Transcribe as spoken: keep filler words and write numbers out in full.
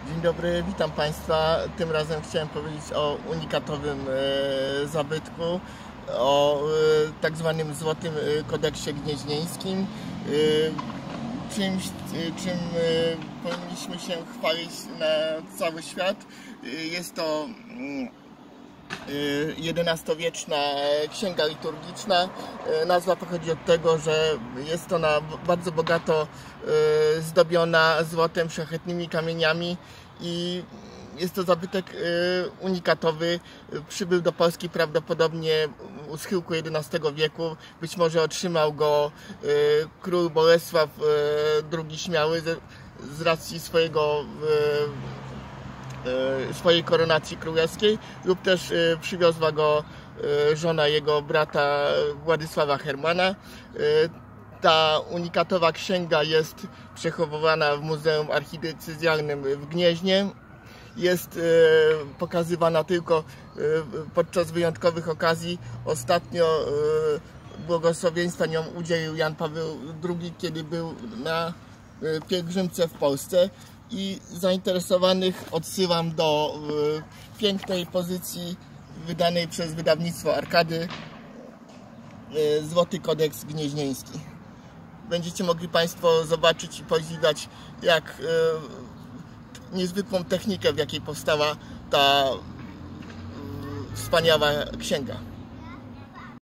Dzień dobry, witam Państwa. Tym razem chciałem powiedzieć o unikatowym e, zabytku, o e, tak zwanym Złotym Kodeksie Gnieźnieńskim. E, czymś, e, czym e, powinniśmy się chwalić na cały świat. E, jest to jedenastowieczna księga liturgiczna. Nazwa pochodzi od tego, że jest ona bardzo bogato zdobiona złotem, szlachetnymi kamieniami i jest to zabytek unikatowy. Przybył do Polski prawdopodobnie u schyłku jedenastego wieku. Być może otrzymał go król Bolesław drugi Śmiały z racji swojego swojej koronacji królewskiej, lub też przywiozła go żona jego brata Władysława Hermana. Ta unikatowa księga jest przechowywana w Muzeum Archidiecezjalnym w Gnieźnie. Jest pokazywana tylko podczas wyjątkowych okazji. Ostatnio błogosławieństwa nią udzielił Jan Paweł drugi, kiedy był na pielgrzymce w Polsce. I zainteresowanych odsyłam do y, pięknej pozycji wydanej przez wydawnictwo Arkady, y, Złoty Kodeks Gnieźnieński. Będziecie mogli Państwo zobaczyć i podziwiać, jak y, niezwykłą technikę, w jakiej powstała ta y, wspaniała księga.